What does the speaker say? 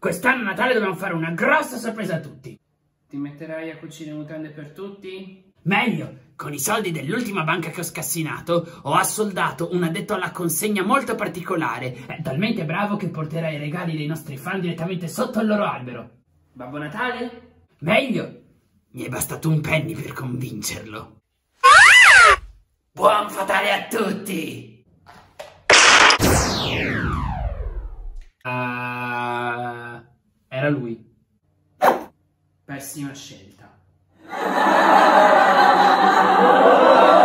Quest'anno a Natale dobbiamo fare una grossa sorpresa a tutti. Ti metterai a cucire mutande per tutti? Meglio, con i soldi dell'ultima banca che ho scassinato, ho assoldato un addetto alla consegna molto particolare. È talmente bravo che porterà i regali dei nostri fan direttamente sotto il loro albero. Babbo Natale? Meglio, mi è bastato un penny per convincerlo. Buon Natale a tutti! Era lui. Pessima scelta.